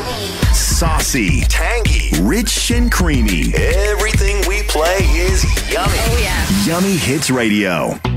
Saucy, tangy, rich and creamy. Everything we play is yummy. Oh, yeah. Yummy Hits Radio.